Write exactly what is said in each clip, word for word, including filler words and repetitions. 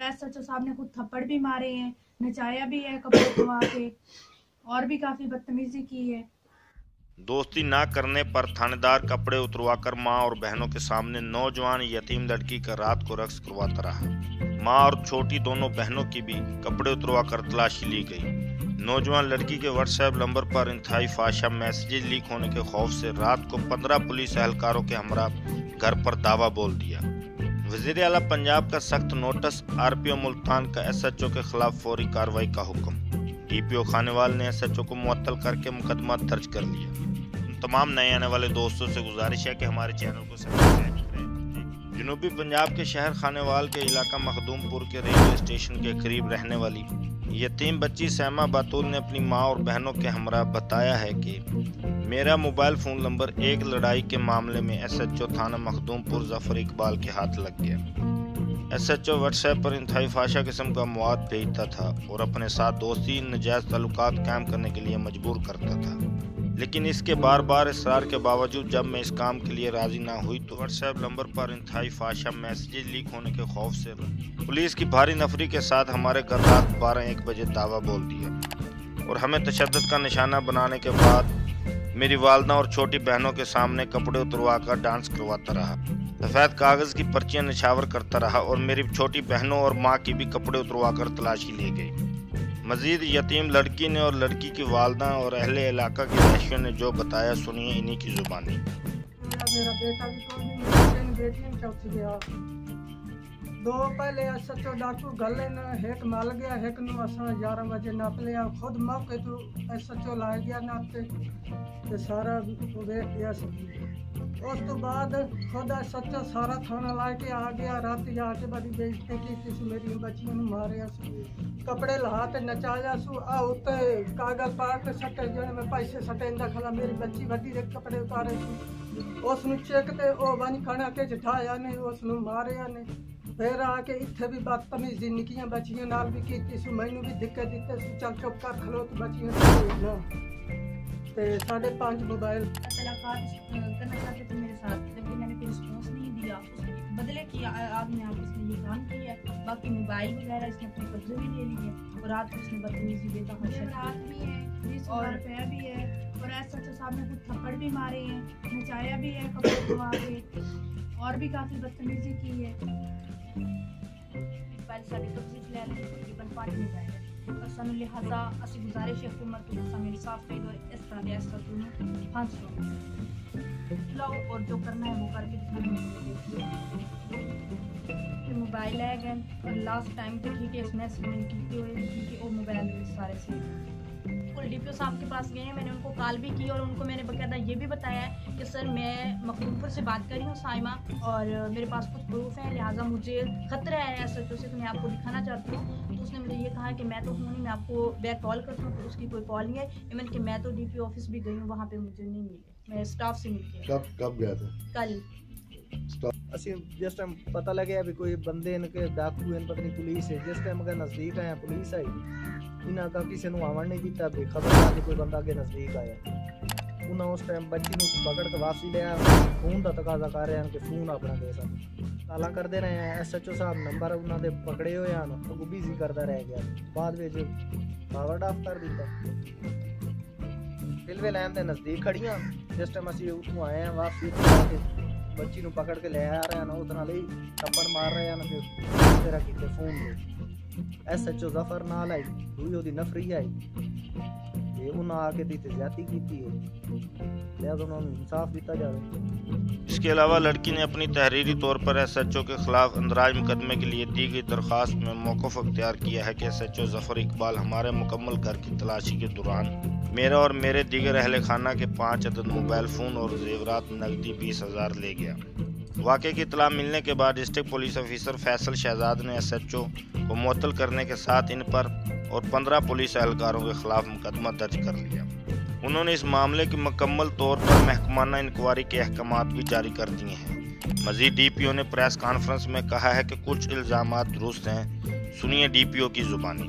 SHO साहब ने खुद थप्पड़ भी मारे हैं, नचाया भी है कपड़े उतरवा के, और भी काफी बदतमीजी की है। दोस्ती ना करने पर थानेदार कपड़े उतरवाकर मां और बहनों के सामने नौजवान यतीम लड़की का रात को रक्स करवाता रहा। मां और छोटी दोनों बहनों की भी कपड़े उतरवाकर तलाशी ली गई। नौजवान लड़की के व्हाट्सएप नंबर पर इंतहाई फाहिश मैसेजेस लीक होने के खौफ से रात को पंद्रह पुलिस एहलकारों के हमरा घर पर दावा बोल दिया। वजीर आला पंजाब का सख्त नोटिस, आरपीओ मुल्तान का एसएचओ के खिलाफ फौरी कार्रवाई का हुक्म। डीपीओ खानेवाल ने एसएचओ को मुअत्तल करके मुकदमा दर्ज कर लिया। तमाम नए आने वाले दोस्तों से गुजारिश है कि हमारे चैनल को सब्सक्राइब करें। जनूबी पंजाब के शहर खानेवाल के इलाका मखदूमपुर के रेलवे स्टेशन के करीब रहने वाली यतीम बच्ची सैमा बातुल ने अपनी मां और बहनों के हमरा बताया है कि मेरा मोबाइल फ़ोन नंबर एक लड़ाई के मामले में एसएचओ थाना मखदूमपुर जफर इकबाल के हाथ लग गया। एसएचओ व्हाट्सएप पर इंतहाई फाहिश किस्म का मवाद भेजता था और अपने साथ दोस्ती नजायज़ ताल्लुकात कायम करने के लिए मजबूर करता था, लेकिन इसके बार बार इसरार के बावजूद जब मैं इस काम के लिए राजी ना हुई तो व्हाट्सएप नंबर पर इंतहाई फाहिश मैसेजेस लीक होने के खौफ से पुलिस की भारी नफरी के साथ हमारे घर रात बारह एक बजे दावा बोल दिया और हमें तशद्दुद का निशाना बनाने के बाद मेरी वालदा और छोटी बहनों के सामने कपड़े उतरवा कर डांस करवाता रहा, सफ़ेद कागज़ की पर्चियाँ निछावर करता रहा और मेरी छोटी बहनों और माँ की भी कपड़े उतरवा कर तलाशी ली गई। मजीद यतीम लड़की ने और लड़की की वालदा और अहले इलाका की रहिशियों ने जो बताया सुनिए इन्हीं की जुबानी। मेरा बेटा भी कोई नहीं, बेटी चौथी गया। दो पहले एसएचओ डाकू गले न हेक माल गया, हेक नु असा ग्यारह बजे नाप लिया, खुद मौके तो एसएचओ ला गया नापते ते सारा देख गया सब। उस तो बाद खुद एसएचओ सारा थाना ला के आ गया, रात आके बड़ी बेइज्जती की किस मेरी बच्चियों ने मारे, कपड़े लहा ते नचाया सु आ उत्ते कागज पा के सटे जो मैं पैसे सटे इंदा खला मेरी बच्ची वड्डी दे कपड़े उतारे उस नु चेक ते ओ बन खाना के जठाया ने उस नु मारे ने। फिर आके इत्थे भी बदतमीजी निक्कियां बच्चियां नाल भी कीती सु, मैनू भी दिक्कत दिते सु, चल चुप कर खलो तो बच्चियां ते साढ़े पाँच मोबाइल तलाकात करना चाहते थे मेरे साथ, लेकिन मैंने कोई रिस्पॉन्स नहीं दिया। उसके बदले की आपने आप इसने ये काम किया है, बाकी मोबाइल वगैरह इसने अपने कब्जे में ले लिए और रात को इसने बदतमीजी बेतहाशा रात भी है, बीस और रुपया भी है और एसएचओ साहब ने खुद थप्पड़ भी मारे हैं, नचाया भी है कपड़े उतरवा के, और भी काफ़ी बदतमीजी की है। पहले साढ़े कब्जे च लै लैंदे तकरीबन पाँच मोबाइल और सानू लिहाजा असी गुजारिश है हुकूमत को सानू इंसाफ चाहिए और इस तरह के एसएचओ नूं फांसी दो लाओ और जो करना है वो करके दिखाना। मोबाइल है गए और लास्ट टाइम तक ही के इसमें स्क्रीन की हुई कि वो मोबाइल सारे से कुल डीपीओ साहब के पास गए हैं, मैंने उनको कॉल भी की और उनको मैंने बकायदा ये भी बताया है कि सर मैं मखदूमपुर से बात कर रही हूँ साइमा और मेरे पास कुछ प्रूफ है, लिहाजा मुझे खतरा है एसएचओ से तो मैं आपको दिखाना चाहती हूँ। तो उसने मुझे ये कहा कि मैं तो हूँ नहीं, मैं आपको बैक कॉल करती हूँ, तो उसकी कोई कॉल नहीं है। इवन कि मैं तो डीपीओ ऑफिस भी गई हूँ, वहाँ पे मुझे नहीं मिले, मैं स्टाफ से मिल गया। कब कब गया था? कल ਅਸੀਂ ਜਿਸ ਟਾਈਮ ਪਤਾ ਲੱਗਿਆ ਵੀ ਕੋਈ ਬੰਦੇ ਨੇ ਕਿ ਡਾਕੂ ਹਨ ਪਤਾ ਨਹੀਂ ਪੁਲਿਸ ਹੈ, ਜਿਸ ਟਾਈਮ ਅगर ਨਜ਼ਦੀਕ ਆਇਆ ਪੁਲਿਸ ਆਈ ਇਹਨਾਂ का ਕਿਸੇ ਨੂੰ ਆਵਣ ਨਹੀਂ ਦਿੱਤਾ ਵੀ ਖਬਰ ਆ ਕਿ ਕੋਈ ਬੰਦਾ ਅੱਗੇ ਨਜ਼ਦੀਕ ਆਇਆ। ਉਹਨਾਂ ਉਸ ਟਾਈਮ ਬੱਚੀ ਨੂੰ ਪਕੜ ਕੇ ਵਾਪਸੀ ਲਿਆ, ਫੋਨ ਦਾ ਤਕਾਜ਼ਾ ਕਰ ਰਹੇ ਹਨ ਕਿ ਫੋਨ ਆਪਣਾ ਦੇ ਸਾਨੂੰ ਕਾਲਾਂ ਕਰਦੇ ਰਹੇ ਆ। ਐਸਐਚਓ ਸਾਹਿਬ ਨੰਬਰ ਉਹਨਾਂ ਦੇ ਪਕੜੇ ਹੋਏ ਹਨ, ਉਹ ਬਿਜ਼ੀ ਕਰਦਾ ਰਹਿ ਗਿਆ, ਬਾਅਦ ਵਿੱਚ ਪਾਵਰ ਆਫ ਕਰ ਦਿੱਤਾ। रेलवे लाइन के नज़दीक खड़ियाँ जिस टाइम असी उतों आए हैं वापसी बच्ची को पकड़ के ले आ रहे हैं, उस नाल ही थप्पड़ मार रहे हैं फिर तेरा किते फोन दे। एस एच ओ जफर नाल आई दूई ओदी नफरी आई ये उन्हें आके दी ज्यादती की है, लिहाजा उन्होंने इंसाफ दिता जाए। इसके अलावा लड़की ने अपनी तहरीरी तौर पर एसएचओ के खिलाफ अंदराज मुकदमे के लिए दी गई दरख्वास्त में मौक़िफ़ अख्तियार किया है कि एसएचओ जफर इकबाल हमारे मुकम्मल घर की तलाशी के दौरान मेरा और मेरे दीगर अहले खाना के पाँच अदद मोबाइल फ़ोन और जेवरात नकदी बीस हज़ार ले गया। वाक़े की इत्तला मिलने के बाद district police officer Faisal Shahzad ने एसएचओ को मुअत्तल करने के साथ इन पर और पंद्रह पुलिस एहलकारों के खिलाफ मुकदमा दर्ज कर लिया। उन्होंने इस मामले की मुकम्मल तौर पर महकमाना इंक्वायरी के अहकामात भी जारी कर दिए हैं। मजीद डीपीओ ने प्रेस कॉन्फ्रेंस में कहा है कि कुछ इल्ज़ामात दुरुस्त हैं, सुनिए डीपीओ की ज़ुबानी।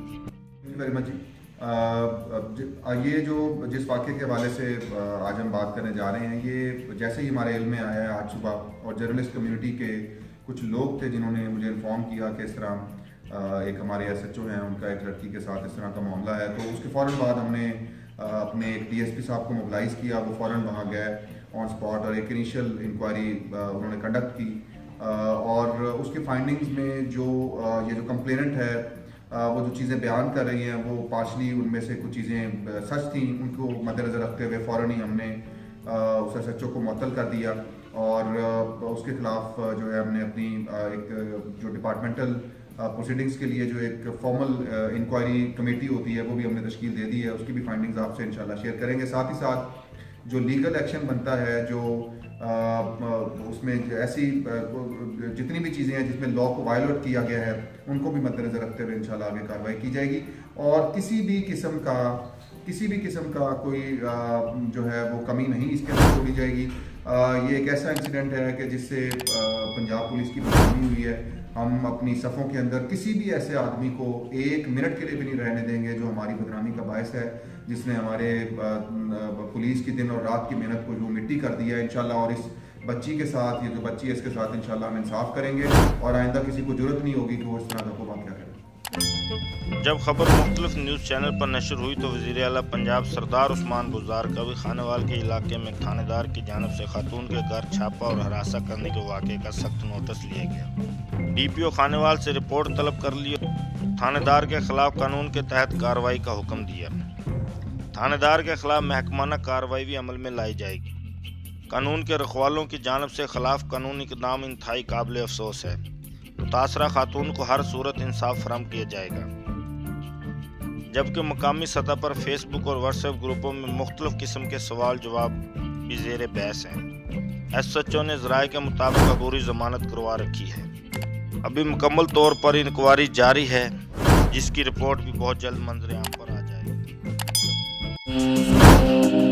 ये जो जिस वाक़े के हवाले से आज हम बात करने जा रहे हैं, ये जैसे ही हमारे इल्म में आया है आज सुबह, और जर्नलिस्ट कम्युनिटी के कुछ लोग थे जिन्होंने मुझे इन्फॉर्म किया कि इस तरह एक हमारे एस एच ओ हैं, उनका एक लड़की के साथ इस तरह का मामला है। तो उसके फ़ौरन बाद हमने अपने एक डी एस पी साहब को मोबिलाइज़ किया, वो फ़ौरन वहाँ गए ऑन स्पॉट और एक इनिशियल इंक्वायरी उन्होंने कंडक्ट की और उसके फाइंडिंग्स में जो ये जो कंप्लेनेंट है वो जो चीज़ें बयान कर रही हैं वो पार्शली उनमें से कुछ चीज़ें सच थी, उनको मद्देनज़र रखते हुए फ़ौरन ही हमने उस एस एच ओ को मुअत्तल कर दिया और उसके खिलाफ जो है हमने अपनी एक जो डिपार्टमेंटल प्रोसीडिंग्स के लिए जो एक फॉर्मल इंक्वायरी कमेटी होती है वो भी हमने तश्कील दे दी है। उसकी भी फाइंडिंग्स आपसे इंशाल्लाह शेयर करेंगे। साथ ही साथ जो लीगल एक्शन बनता है, जो आ, उसमें ऐसी जितनी भी चीज़ें हैं जिसमें लॉ को वायलेट किया गया है उनको भी मद्देनज़र रखते हुए इंशाल्लाह आगे कार्रवाई की जाएगी और किसी भी किस्म का किसी भी किस्म का कोई आ, जो है वो कमी नहीं इसके अंदर छोड़ी जाएगी। आ, ये एक ऐसा इंसिडेंट है कि जिससे पंजाब पुलिस की बदनामी हुई है। हम अपनी सफ़ों के अंदर किसी भी ऐसे आदमी को एक मिनट के लिए भी नहीं रहने देंगे जो हमारी बदनामी का बायस है, जिसने हमारे पुलिस की दिन और रात की मेहनत को जो मिट्टी कर दिया है इंशाल्लाह। और इस बच्ची के साथ, ये जो बच्ची है इसके साथ इंशाल्लाह हम इंसाफ करेंगे और आइंदा किसी को जरूरत नहीं होगी कि वो इस तरह का कोई वाक़या करे। जब खबर मुख्तलिफ न्यूज़ चैनल पर नशर हुई तो वज़ीर आला पंजाब सरदार उस्मान बुज़दार कभी खानेवाल के इलाके में थानेदार की जानिब से खातून के घर छापा और हरासा करने के वाक़े का सख्त नोटिस लिया गया। डी पी ओ खानेवाल से रिपोर्ट तलब कर ली, थानेदार के खिलाफ कानून के तहत कार्रवाई का हुक्म दिया। थानेदार के खिलाफ महकमाना कार्रवाई भी अमल में लाई जाएगी। कानून के रखवालों की जानिब से खिलाफ कानूनी इक़दाम इंतहाई काबिल अफसोस है। मुतासरा खातून को हर सूरत इंसाफ फराहम किया जाएगा, जबकि मकामी सतह पर फेसबुक और व्हाट्सएप ग्रुपों में मुख्तलिफ किस्म के सवाल जवाब भी ज़ेर बहस हैं। एस एच ओ ने ज़राए के मुताबिक अबूरी ज़मानत करवा रखी है। अभी मुकम्मल तौर पर इंक्वायरी जारी है, जिसकी रिपोर्ट भी बहुत जल्द मंजर आम पर आ जाएगी।